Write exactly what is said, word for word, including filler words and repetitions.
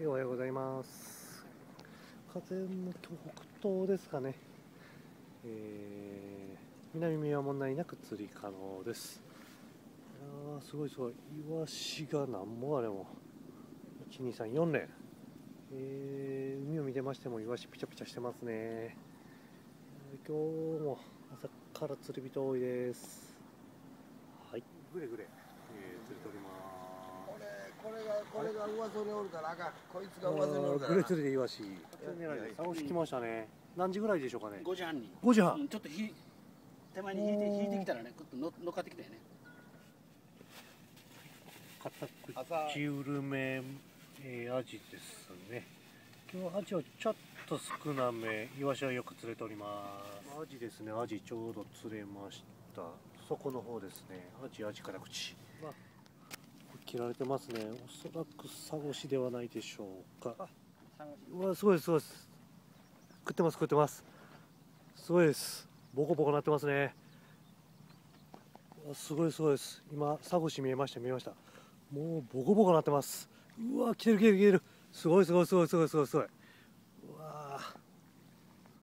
おはようございます。風の北東ですかね。えー、南見は問題なく釣り可能です。いやーすごいすごい。イワシが何もあれも。いち、に、さん、よんれん。えー、海を見てましてもイワシピチャピチャしてますね。今日も朝から釣り人多いです。はい、グレグレ、えー、釣り取ります。 これ、これが、これが上手におるからあかん。こいつが上手におるから。 グレ釣りでイワシ。サオシ来ましたね。何時ぐらいでしょうかね。 ごじはんに。 ごじはん。 うん、ちょっとひ手前に引いて引いてきたらね、ぐっとの乗っかってきたよね。 片口緩め、えー、アジですね。今日アジはちょっと少なめ、イワシはよく釣れております。アジですね、アジちょうど釣れました。底の方ですね、アジアジから口。切られてますね。おそらくサゴシではないでしょうか。うわ、すごいです、すごいです。食ってます、食ってます。すごいです。ボコボコなってますね。すごいすごいです。今、サゴシ見えました、見えました。もうボコボコなってます。うわ、来てる来てる来てる。すごいすごいすごいすごいすごいすごい。うわー。